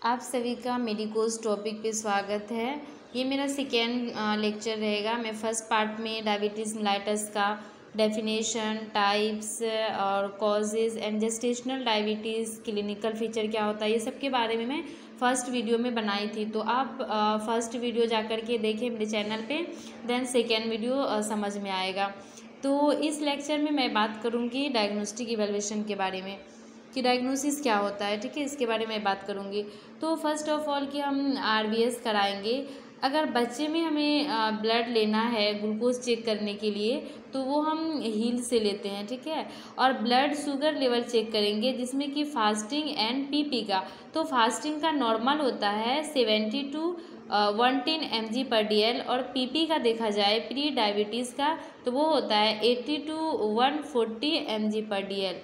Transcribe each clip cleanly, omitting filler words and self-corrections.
आप सभी का मेडिकोज टॉपिक पे स्वागत है। ये मेरा सेकेंड लेक्चर रहेगा। मैं फर्स्ट पार्ट में डायबिटीज़ मेलाइटस का डेफिनेशन, टाइप्स और causes and gestational diabetes, clinical feature क्या होता है, ये सब के बारे में मैं फ़र्स्ट वीडियो में बनाई थी। तो आप फर्स्ट वीडियो जा कर के देखें मेरे चैनल पे, देन सेकेंड वीडियो समझ में आएगा। तो इस लेक्चर में मैं बात करूँगी डायग्नोस्टिक इवैल्यूएशन के बारे में कि डायग्नोसिस क्या होता है, ठीक है, इसके बारे में बात करूँगी। तो फर्स्ट ऑफ ऑल कि हम आरबीएस कराएंगे। अगर बच्चे में हमें ब्लड लेना है ग्लूकोज चेक करने के लिए तो वो हम हील से लेते हैं, ठीक है। और ब्लड शुगर लेवल चेक करेंगे जिसमें कि फास्टिंग एंड पीपी का। तो फास्टिंग का नॉर्मल होता है 70 to 110 mg/dl और पीपी का देखा जाए प्री डायबिटीज़ का तो वो होता है 80 to 140 mg/dl।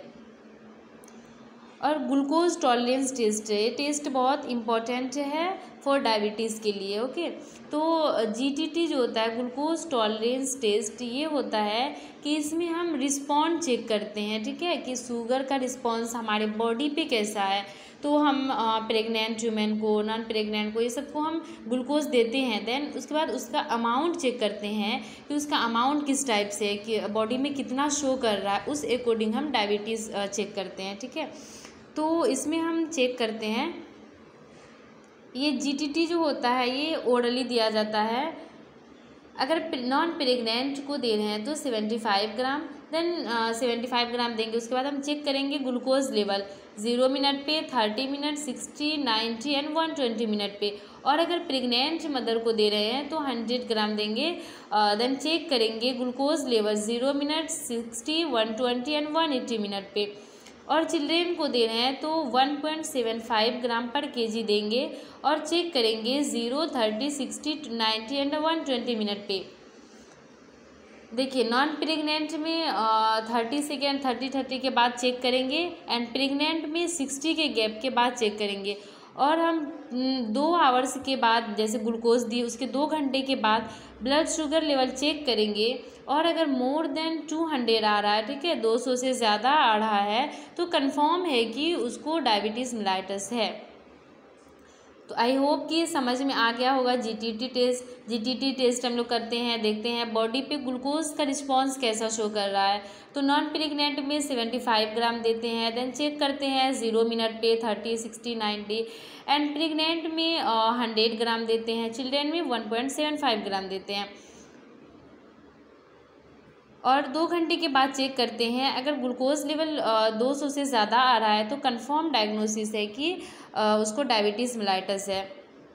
और ग्लूकोज टॉलरेंस टेस्ट है, ये टेस्ट बहुत इम्पॉर्टेंट है फॉर डायबिटीज़ के लिए, ओके। तो जीटीटी जो होता है ग्लूकोज टॉलरेंस टेस्ट, ये होता है कि इसमें हम रिस्पॉन्ड चेक करते हैं, ठीक है, कि शुगर का रिस्पॉन्स हमारे बॉडी पे कैसा है। तो हम प्रेग्नेंट वुमेन को, नॉन प्रेग्नेंट को, ये सबको हम ग्लूकोज देते हैं। देन उसके बाद उसका अमाउंट चेक करते हैं कि उसका अमाउंट किस टाइप से है, कि बॉडी में कितना शो कर रहा है, उस अकॉर्डिंग हम डायबिटीज़ चेक करते हैं, ठीक है। तो इसमें हम चेक करते हैं, ये जीटीटी जो होता है ये ओरली दिया जाता है। अगर नॉन प्रेग्नेंट को दे रहे हैं तो 75 ग्राम, देन 75 ग्राम देंगे। उसके बाद हम चेक करेंगे ग्लूकोज लेवल 0 मिनट पे, 30 मिनट, 60, 90 एंड 120 मिनट पे। और अगर प्रेग्नेंट मदर को दे रहे हैं तो 100 ग्राम देंगे। देन चेक करेंगे glucose level 0 minute, 60, 120 and 180 minute पे। और चिल्ड्रेन को दे रहे हैं तो 1.75 ग्राम पर केजी देंगे और चेक करेंगे 0, 30, 60, 90 एंड 120 मिनट पे। देखिए नॉन प्रेग्नेंट में 30 सेकेंड, 30 के बाद चेक करेंगे एंड प्रेग्नेंट में 60 के गैप के बाद चेक करेंगे। और हम 2 आवर्स के बाद जैसे ग्लूकोज दिए उसके 2 घंटे के बाद ब्लड शुगर लेवल चेक करेंगे। और अगर मोर देन 200 आ रहा है, ठीक है, 200 से ज़्यादा आ रहा है तो कंफर्म है कि उसको डायबिटीज़ मेलाइटस है। तो आई होप कि समझ में आ गया होगा। जीटीटी टेस्ट हम लोग करते हैं, देखते हैं बॉडी पे ग्लूकोज का रिस्पांस कैसा शो कर रहा है। तो नॉन प्रेग्नेंट में 75 ग्राम देते हैं, देन चेक करते हैं 0 मिनट पे, 30, 60, 90 एंड प्रेग्नेंट में 100 ग्राम देते हैं, चिल्ड्रेन में 1.75 ग्राम देते हैं। और 2 घंटे के बाद चेक करते हैं, अगर ग्लूकोज लेवल 200 से ज़्यादा आ रहा है तो कंफर्म डायग्नोसिस है कि उसको डायबिटीज़ मेलाइटस है।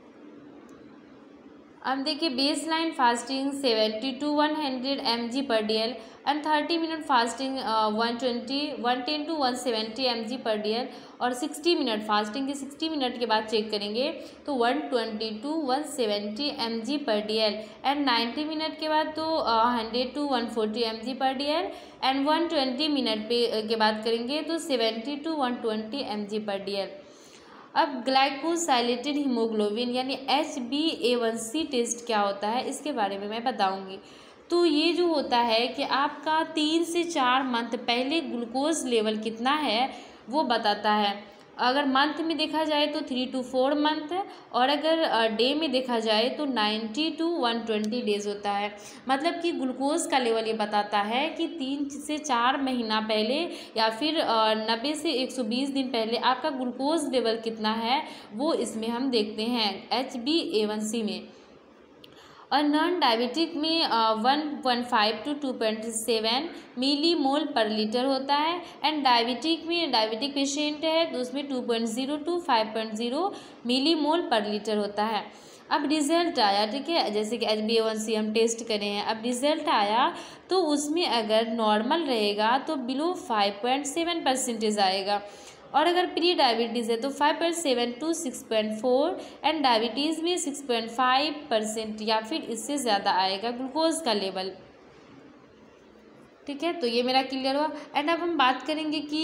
अब देखिए base line fasting 70 to 100 mg/dl and 30 minute fasting 110 to 170 mg/dl और 60 मिनट फास्टिंग के 60 मिनट के बाद चेक करेंगे तो 120 to 170 mg/dl एंड 90 मिनट के बाद तो 100 to 140 mg/dl एंड 120 मिनट के बाद करेंगे तो 70 to 120 mg/dl। अब ग्लाइकोसाइलेटेड हीमोग्लोबिन यानी HbA1c टेस्ट क्या होता है इसके बारे में मैं बताऊंगी। तो ये जो होता है कि आपका 3 से 4 मंथ पहले ग्लूकोज लेवल कितना है वो बताता है। अगर मंथ में देखा जाए तो 3 to 4 मंथ और अगर डे में देखा जाए तो 90 to 120 डेज होता है। मतलब कि ग्लूकोज का लेवल ये बताता है कि 3 से 4 महीना पहले या फिर 90 से 120 दिन पहले आपका ग्लूकोज लेवल कितना है वो इसमें हम देखते हैं HbA1c में। और नॉन डायबिटिक में 1.5 to 2.7 मिलीमोल पर लीटर होता है एंड डायबिटिक में डायबिटिक पेशेंट है तो उसमें 2.0 to 5.0 मिलीमोल पर लीटर होता है। अब रिज़ल्ट आया, ठीक है, जैसे कि HbA1c हम टेस्ट करें हैं, अब रिज़ल्ट आया तो उसमें अगर नॉर्मल रहेगा तो बिलो 5.7% आएगा और अगर प्री डायबिटीज़ है तो 5.7 to 6.4 एंड डायबिटीज़ में 6.5% या फिर इससे ज़्यादा आएगा ग्लूकोज का लेवल, ठीक है। तो ये मेरा क्लियर हुआ। एंड अब हम बात करेंगे कि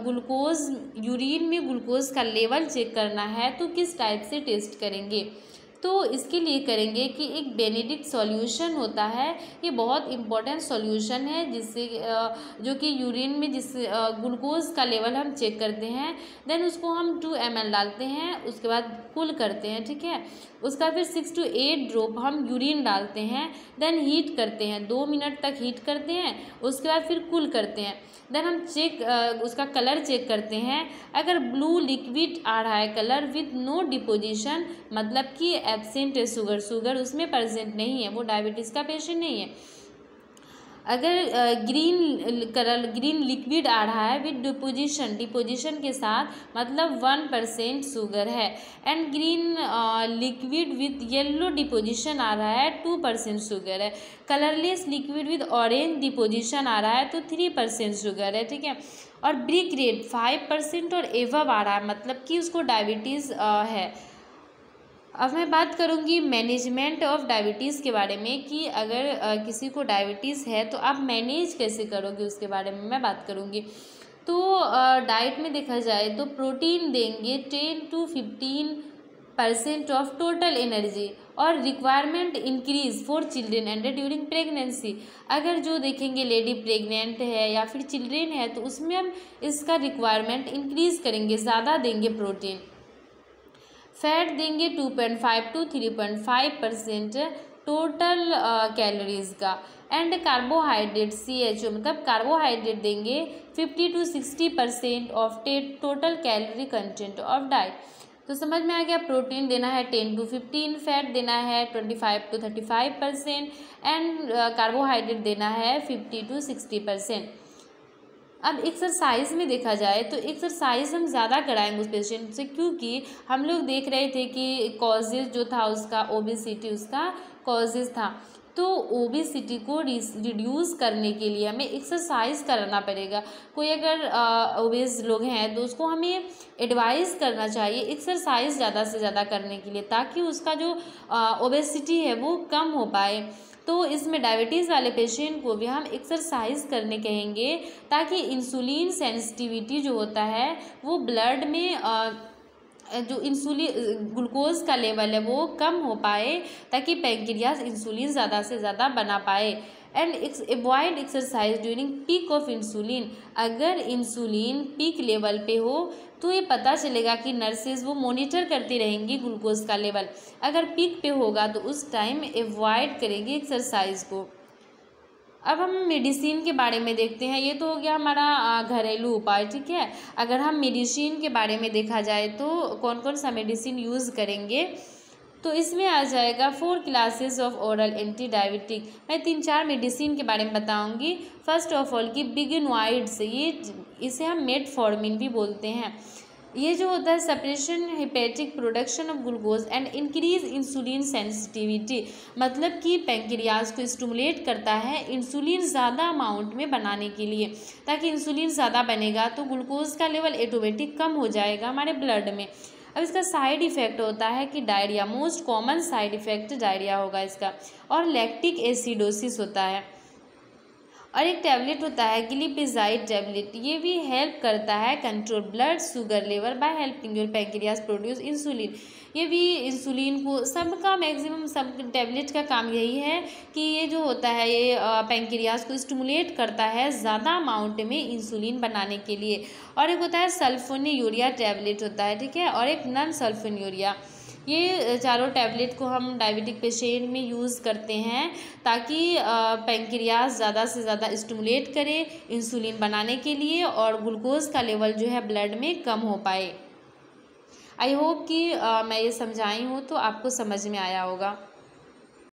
ग्लूकोज यूरिन में ग्लूकोज का लेवल चेक करना है तो किस टाइप से टेस्ट करेंगे। तो इसके लिए करेंगे कि एक बेनेडिक्ट सॉल्यूशन होता है, ये बहुत इंपॉर्टेंट सॉल्यूशन है जिससे जो कि यूरिन में जिस ग्लूकोज का लेवल हम चेक करते हैं, देन उसको हम 2 ml डालते हैं, उसके बाद कूल करते हैं, ठीक है। उसका फिर 6 to 8 ड्रॉप हम यूरिन डालते हैं, देन हीट करते हैं, 2 मिनट तक हीट करते हैं, उसके बाद फिर कूल करते हैं। देन हम उसका कलर चेक करते हैं। अगर ब्लू लिक्विड आ रहा है कलर विथ नो डिपोजिशन, मतलब कि एब्सेंट है शुगर उसमें प्रेजेंट नहीं है, वो डायबिटीज़ का पेशेंट नहीं है। अगर ग्रीन लिक्विड आ रहा है विद डिपोजिशन के साथ, मतलब 1% शुगर है। And green liquid with yellow deposition आ रहा है 2% शुगर है। Colourless liquid with orange deposition आ रहा है तो 3% शुगर है, ठीक है। और ब्रिक रेड 5% और एवब आ रहा है, मतलब कि उसको डायबिटीज़ है। अब मैं बात करूंगी मैनेजमेंट ऑफ डायबिटीज़ के बारे में कि अगर किसी को डायबिटीज़ है तो आप मैनेज कैसे करोगे, उसके बारे में मैं बात करूंगी। तो डाइट में देखा जाए तो प्रोटीन देंगे 10 to 15% ऑफ टोटल एनर्जी, और requirement increase for children and during pregnancy. अगर जो देखेंगे लेडी प्रेग्नेंट है या फिर चिल्ड्रेन है तो उसमें हम इसका रिक्वायरमेंट इंक्रीज करेंगे, ज़्यादा देंगे प्रोटीन। फैट देंगे 2.5 to 3.5% टोटल कैलोरीज का। एंड कार्बोहाइड्रेट CHO मतलब कार्बोहाइड्रेट देंगे 50 to 60% of total calorie content of diet. तो समझ में आ गया, प्रोटीन देना है 10 to 15, फैट देना है 25 to 35% एंड कार्बोहाइड्रेट देना है 50 to 60%। अब एक्सरसाइज में देखा जाए तो एक्सरसाइज हम ज़्यादा कराएंगे उस पेशेंट से, क्योंकि हम लोग देख रहे थे कि कॉजेज़ जो था उसका ओबेसिटी उसका कॉजेज़ था। तो ओबेसिटी को रिड्यूस करने के लिए हमें एक्सरसाइज कराना पड़ेगा। कोई अगर ओबेस लोग हैं तो उसको हमें एडवाइस करना चाहिए एक्सरसाइज ज़्यादा से ज़्यादा करने के लिए, ताकि उसका जो ओबेसिटी है वो कम हो पाए। तो इसमें डायबिटीज़ वाले पेशेंट को भी हम एक्सरसाइज करने कहेंगे, ताकि इंसुलिन सेंसिटिविटी जो होता है वो ब्लड में जो इंसुलिन ग्लूकोज का लेवल है वो कम हो पाए, ताकि पैंक्रियास इंसुलिन ज़्यादा से ज़्यादा बना पाए। And avoid exercise during peak of insulin. अगर इंसुलिन पीक लेवल पे हो तो ये पता चलेगा कि नर्सेज वो मॉनिटर करती रहेंगी ग्लूकोज का लेवल। अगर पीक पे होगा तो उस टाइम अवॉइड करेंगे एक्सरसाइज को। अब हम मेडिसिन के बारे में देखते हैं। ये तो हो गया हमारा घरेलू उपाय, ठीक है। अगर हम मेडिसिन के बारे में देखा जाए तो कौन कौन सा मेडिसिन यूज़ करेंगे, तो इसमें आ जाएगा 4 classes of oral anti diabetic. मैं 3-4 मेडिसिन के बारे में बताऊंगी। फर्स्ट ऑफ ऑल की बिगिनॉइड्स, इसे हम मेटफॉर्मिन भी बोलते हैं। ये जो होता है suppression hepatic production of glucose and increase insulin sensitivity, मतलब कि पैंक्रियाज को स्टिमुलेट करता है इंसुलिन ज़्यादा अमाउंट में बनाने के लिए, ताकि इंसुलिन ज़्यादा बनेगा तो ग्लूकोज का लेवल ऑटोमेटिक कम हो जाएगा हमारे ब्लड में। अब इसका साइड इफ़ेक्ट होता है कि diarrhoea, most common side effect diarrhoea होगा इसका, और लैक्टिक एसिडोसिस होता है। और एक टैबलेट होता है ग्लिपिजाइड टैबलेट, ये भी हेल्प करता है control blood sugar level by helping your pancreas produce insulin. ये भी इंसुलिन को, सबका मैक्सिमम सब टैबलेट का काम यही है कि ये जो होता है ये पैंक्रियास को स्टिमुलेट करता है ज़्यादा अमाउंट में इंसुलिन बनाने के लिए। और एक होता है सल्फोनियूरिया टैबलेट होता है, ठीक है, और एक नॉन सल्फोनियूरिया। ये चारों टैबलेट को हम डायबिटिक पेशेंट में यूज़ करते हैं, ताकि पैंक्रियास ज़्यादा से ज़्यादा स्टिमुलेट करे इंसुलिन बनाने के लिए और ग्लूकोज का लेवल जो है ब्लड में कम हो पाए। आई होप कि मैं ये समझाई हूँ तो आपको समझ में आया होगा।